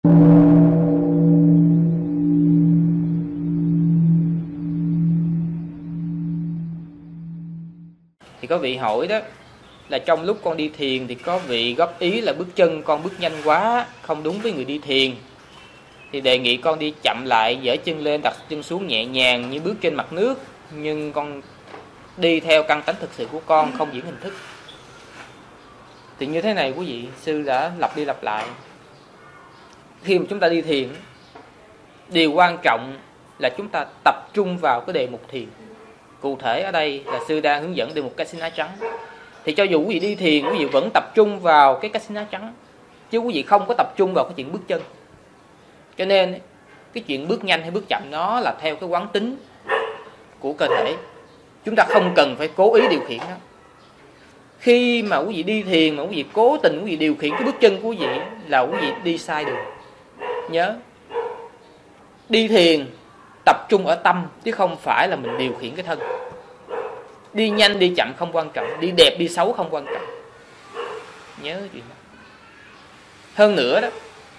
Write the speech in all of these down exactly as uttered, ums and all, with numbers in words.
Thì có vị hỏi đó là trong lúc con đi thiền thì có vị góp ý là bước chân con bước nhanh quá, không đúng với người đi thiền. Thì đề nghị con đi chậm lại, dỡ chân lên, đặt chân xuống nhẹ nhàng như bước trên mặt nước. Nhưng con đi theo căn tánh thực sự của con, không diễn hình thức. Thì như thế này quý vị, sư đã lặp đi lặp lại. Khi mà chúng ta đi thiền, điều quan trọng là chúng ta tập trung vào cái đề mục thiền. Cụ thể ở đây là sư đang hướng dẫn đề mục Kasina trắng. Thì cho dù quý vị đi thiền, quý vị vẫn tập trung vào cái Kasina trắng, chứ quý vị không có tập trung vào cái chuyện bước chân. Cho nên cái chuyện bước nhanh hay bước chậm nó là theo cái quán tính của cơ thể. Chúng ta không cần phải cố ý điều khiển nó. Khi mà quý vị đi thiền mà quý vị cố tình quý vị điều khiển cái bước chân của quý vị là quý vị đi sai đường. Nhớ, đi thiền tập trung ở tâm chứ không phải là mình điều khiển cái thân. Đi nhanh đi chậm không quan trọng, đi đẹp đi xấu không quan trọng. Nhớ chuyện đó. Hơn nữa đó,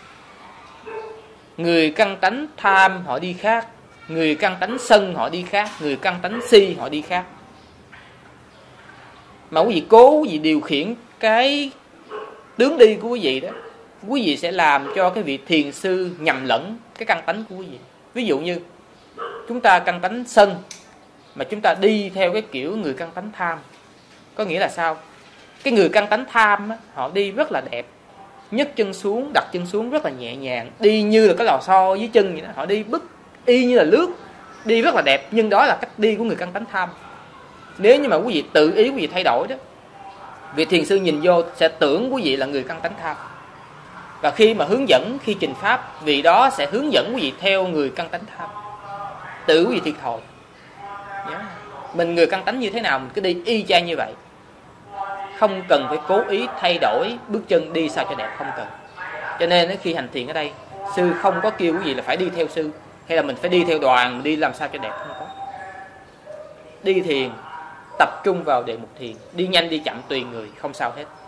người căn tánh tham họ đi khác, người căn tánh sân họ đi khác, người căn tánh si họ đi khác. Mà quý vị cố quý vị điều khiển cái tướng đi của quý vị đó, quý vị sẽ làm cho cái vị thiền sư nhầm lẫn cái căn tánh của quý vị. Ví dụ như chúng ta căn tánh sân mà chúng ta đi theo cái kiểu người căn tánh tham. Có nghĩa là sao? Cái người căn tánh tham á, họ đi rất là đẹp, nhấc chân xuống, đặt chân xuống rất là nhẹ nhàng, đi như là cái lò xo dưới chân vậy đó. Họ đi bức y như là lướt, đi rất là đẹp, nhưng đó là cách đi của người căn tánh tham. Nếu như mà quý vị tự ý quý vị thay đổi đó, vị thiền sư nhìn vô sẽ tưởng quý vị là người căn tánh tham. Và khi mà hướng dẫn, khi trình pháp, vị đó sẽ hướng dẫn quý vị theo người căn tánh tham. Tự quý vị thiệt thòi. Mình người căn tánh như thế nào mình cứ đi y chang như vậy. Không cần phải cố ý thay đổi bước chân đi sao cho đẹp, không cần. Cho nên khi hành thiền ở đây, sư không có kêu quý vị là phải đi theo sư, hay là mình phải đi theo đoàn, đi làm sao cho đẹp, không có. Đi thiền tập trung vào đề mục thiền, đi nhanh đi chậm tùy người, không sao hết.